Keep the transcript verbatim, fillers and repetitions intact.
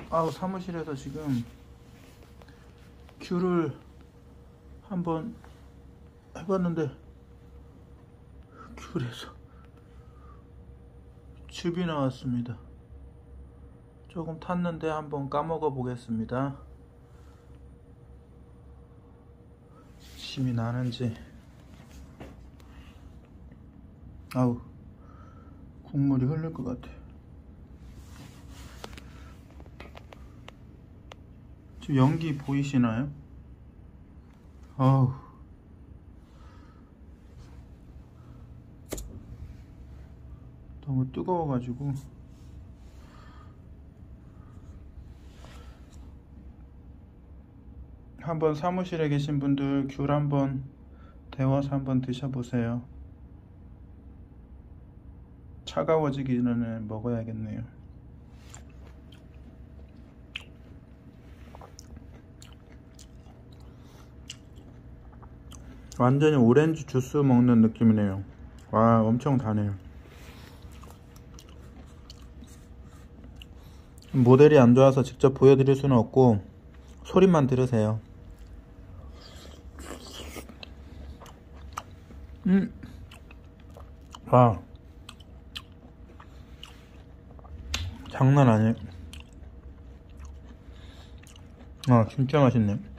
아우, 사무실에서 지금 귤을 한번 해봤는데 귤에서 즙이 나왔습니다. 조금 탔는데 한번 까먹어 보겠습니다. 침이 나는지. 아우, 국물이 흐를 것 같아. 지금 연기 보이시나요? 아우, 너무 뜨거워가지고. 한번 사무실에 계신 분들 귤 한번 데워서 한번 드셔보세요. 차가워지기 전에 먹어야겠네요. 완전히 오렌지 주스 먹는 느낌이네요. 와, 엄청 다네요. 모델이 안 좋아서 직접 보여드릴 수는 없고 소리만 들으세요. 음, 와, 장난 아니에요. 아, 진짜 맛있네.